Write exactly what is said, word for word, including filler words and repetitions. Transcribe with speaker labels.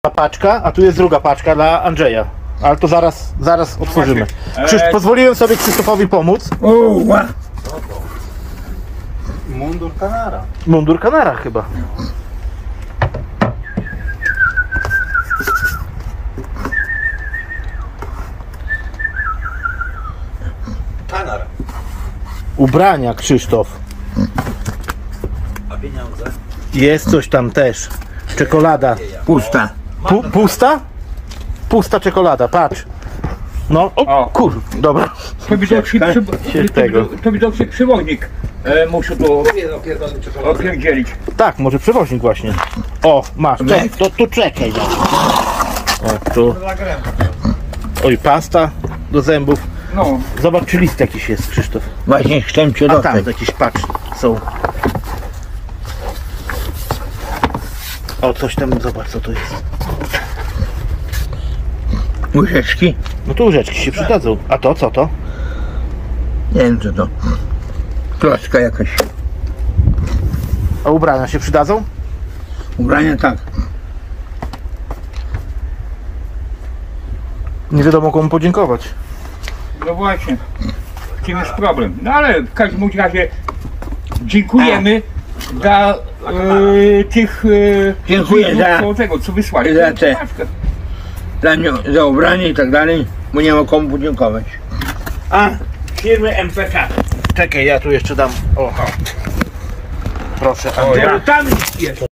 Speaker 1: paczka, a tu jest druga paczka dla Andrzeja. Ale to zaraz, zaraz otworzymy. Krzysz,
Speaker 2: Eee.
Speaker 1: pozwoliłem sobie Krzysztofowi pomóc.
Speaker 2: Uła.
Speaker 3: Mundur Kanara.
Speaker 1: Mundur Kanara chyba.
Speaker 3: Kanar.
Speaker 1: Ubrania, Krzysztof.
Speaker 3: A pieniądze?
Speaker 1: Jest coś tam też. Czekolada.
Speaker 2: Pusta.
Speaker 1: Pu pusta? Pusta czekolada, patrz. No, o,
Speaker 2: O.
Speaker 1: kur, dobra.
Speaker 2: To widocznie, przy,
Speaker 1: Się
Speaker 2: to,
Speaker 1: tego.
Speaker 2: to, to widocznie przewoźnik e, muszę to
Speaker 3: Nie no, pierdolę czekoladę.
Speaker 2: opierdzielić.
Speaker 1: Tak, może przewoźnik właśnie. O, masz, czek, to tu czekaj. No. O, tu. Oj, pasta do zębów.
Speaker 2: No,
Speaker 1: Zobacz, czy list jakiś jest, Krzysztof.
Speaker 2: właśnie chcę cię
Speaker 1: A tam
Speaker 2: dostać.
Speaker 1: jakieś, patrz, są. O, coś tam, zobacz co to jest.
Speaker 2: Łyżeczki?
Speaker 1: No tu łyżeczki się przydadzą. A to, co to?
Speaker 2: Nie wiem co to. Klocka jakaś.
Speaker 1: A ubrania się przydadzą?
Speaker 2: Ubrania tak.
Speaker 1: Nie wiadomo komu podziękować.
Speaker 2: No właśnie. W tym jest problem. No ale w każdym razie dziękujemy za e, tych e,
Speaker 4: Dziękuję
Speaker 2: widzów,
Speaker 4: za-
Speaker 2: co tego, co wysłali.
Speaker 4: za te- Dla nią, za ubranie i tak dalej, bo nie ma komu podziękować.
Speaker 1: A, firmy M P K. Czekaj, ja tu jeszcze dam. O, proszę, Andrzej.
Speaker 2: Tam jest.